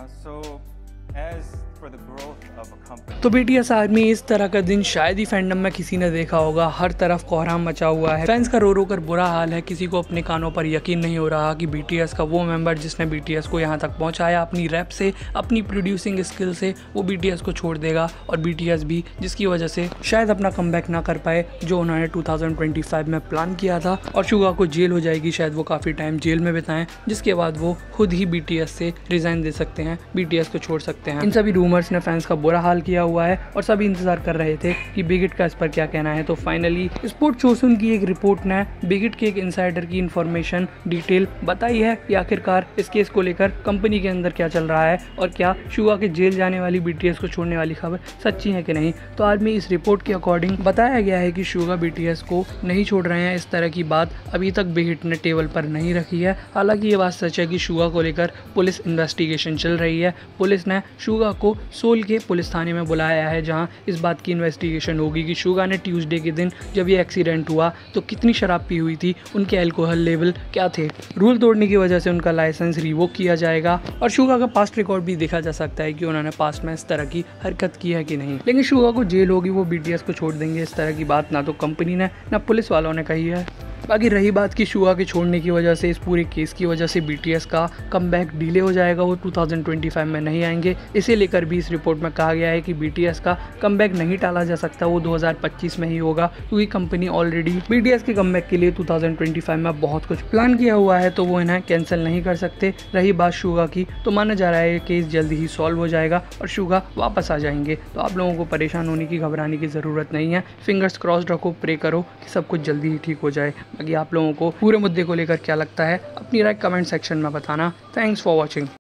तो BTS army इस तरह का दिन शायद ही फैंडम में किसी ने देखा होगा। हर तरफ कोहराम मचा हुआ है, फैंस का रो रो कर बुरा हाल है। किसी को अपने कानों पर यकीन नहीं हो रहा कि BTS का वो मेंबर जिसने BTS को यहाँ तक पहुँचाया अपनी रैप से, अपनी प्रोड्यूसिंग स्किल से, वो BTS को छोड़ देगा। और BTS भी जिसकी वजह से शायद अपना कमबैक ना कर पाए जो उन्होंने 2025 में प्लान किया था। और शुगा को जेल हो जाएगी, शायद वो काफ़ी टाइम जेल में बिताएं, जिसके बाद वो खुद ही BTS से रिजाइन दे सकते हैं, BTS को छोड़ सकते हैं। इन सभी रूमर्स ने फैंस का बुरा हाल किया हुआ है और सभी इंतजार कर रहे थे कि बिगिट का इस पर क्या कहना है। तो फाइनली स्पोर्ट चोसुन की एक रिपोर्ट ने बिगिट के एक इनसाइडर की इंफॉर्मेशन डिटेल बताई है कि आखिरकार इस केस को लेकर कंपनी के अंदर क्या चल रहा है और क्या शुगा के जेल जाने वाली BTS को छोड़ने वाली खबर सच्ची है कि नहीं। तो आर्मी इस रिपोर्ट के अकॉर्डिंग बताया गया है कि शुगा BTS को नहीं छोड़ रहे हैं। इस तरह की बात अभी तक बिगिट ने टेबल पर नहीं रखी है। हालांकि ये बात सच है कि शुगा को लेकर पुलिस इन्वेस्टिगेशन चल रही है। पुलिस ने शुगा को सोल के पुलिस थाने में बुलाया है, जहां इस बात की इन्वेस्टिगेशन होगी कि शुगा ने ट्यूसडे के दिन जब ये एक्सीडेंट हुआ तो कितनी शराब पी हुई थी, उनके अल्कोहल लेवल क्या थे। रूल तोड़ने की वजह से उनका लाइसेंस रिवोक किया जाएगा और शुगा का पास्ट रिकॉर्ड भी देखा जा सकता है कि उन्होंने पास्ट में इस तरह की हरकत की है कि नहीं। लेकिन शुगा को जेल होगी, वो BTS को छोड़ देंगे, इस तरह की बात ना तो कंपनी ने ना पुलिस वालों ने कही है। बाकी रही बात की शुगा के छोड़ने की वजह से, इस पूरे केस की वजह से BTS का कमबैक डिले हो जाएगा, वो 2025 में नहीं आएंगे। इसे लेकर भी इस रिपोर्ट में कहा गया है कि BTS का कमबैक नहीं टाला जा सकता, वो 2025 में ही होगा, क्योंकि कंपनी ऑलरेडी BTS के कमबैक के लिए 2025 में बहुत कुछ प्लान किया हुआ है, तो वो इन्हें कैंसिल नहीं कर सकते। रही बात शुगा की, तो माना जा रहा है केस जल्दी ही सॉल्व हो जाएगा और शुगा वापस आ जाएंगे। तो आप लोगों को परेशान होने की, घबराने की ज़रूरत नहीं है। फिंगर्स क्रॉस्ड रखो, प्रे करो कि सब कुछ जल्दी ही ठीक हो जाए। बाकी आप लोगों को पूरे मुद्दे को लेकर क्या लगता है, अपनी राय कमेंट सेक्शन में बताना। Thanks for watching.